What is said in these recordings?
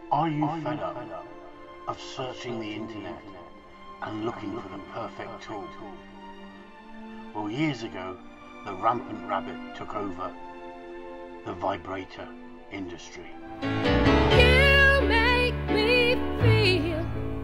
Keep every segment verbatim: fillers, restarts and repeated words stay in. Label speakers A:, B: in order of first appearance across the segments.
A: Are you fed up of searching the internet and looking for the perfect tool? Well, years ago, the rampant rabbit took over the vibrator industry.
B: You make me feel,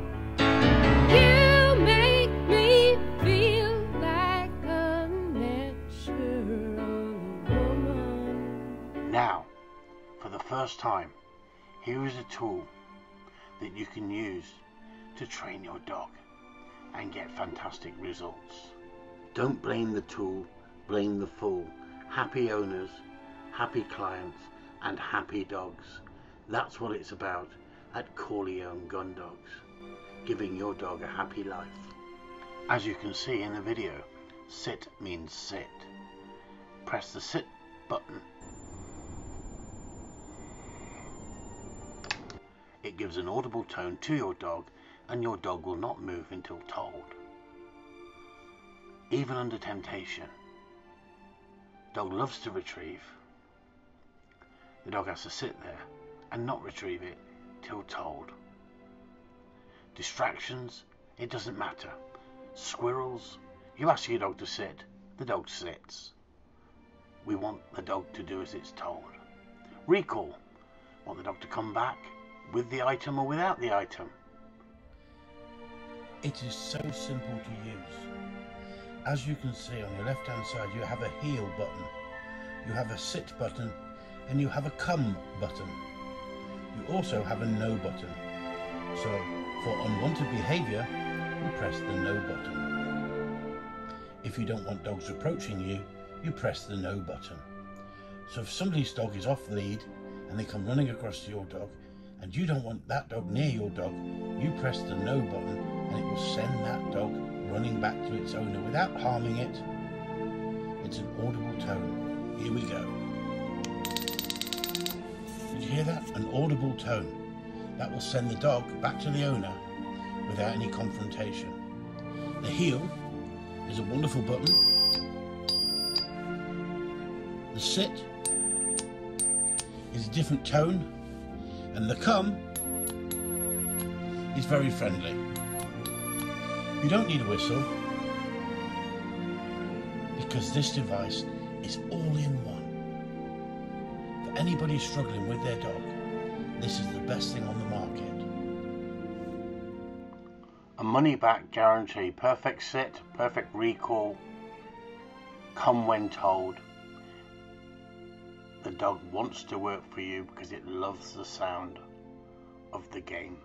B: you make me feel like a natural woman.
A: Now, for the first time, here is a tool that you can use to train your dog and get fantastic results. Don't blame the tool, blame the fool. Happy owners, happy clients, and happy dogs. That's what it's about at Corleone Gun Dogs, giving your dog a happy life. As you can see in the video, sit means sit. Press the sit button. It gives an audible tone to your dog, and your dog will not move until told. Even under temptation, dog loves to retrieve. The dog has to sit there and not retrieve it till told. Distractions, it doesn't matter. Squirrels, you ask your dog to sit, the dog sits. We want the dog to do as it's told. Recall, want the dog to come back with the item or without the item.
C: It is so simple to use. As you can see on your left hand side, you have a heel button, you have a sit button, and you have a come button. You also have a no button. So for unwanted behaviour, you press the no button. If you don't want dogs approaching you, you press the no button. So if somebody's dog is off lead and they come running across to your dog, and you don't want that dog near your dog, you press the no button and it will send that dog running back to its owner without harming it. It's an audible tone. Here we go. Did you hear that? An audible tone. That will send the dog back to the owner without any confrontation. The heel is a wonderful button. The sit is a different tone. And the come is very friendly. You don't need a whistle because this device is all in one. For anybody struggling with their dog, this is the best thing on the market.
A: A money back guarantee, perfect sit, perfect recall, come when told. The dog wants to work for you because it loves the sound of the game.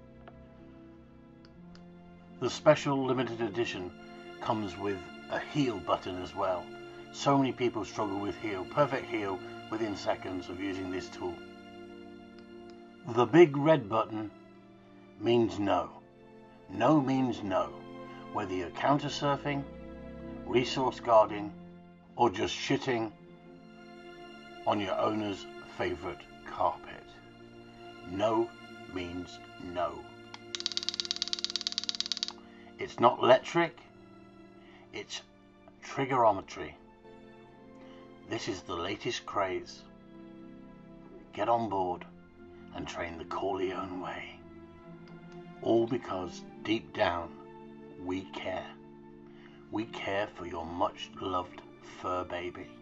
A: The special limited edition comes with a heel button as well. So many people struggle with heel. Perfect heel within seconds of using this tool. The big red button means no. No means no. Whether you're counter surfing, resource guarding, or just shitting on your owner's favorite carpet. No means no. It's not electric, it's triggerometry. This is the latest craze. Get on board and train the Corleone way. All because deep down we care. We care for your much loved fur baby.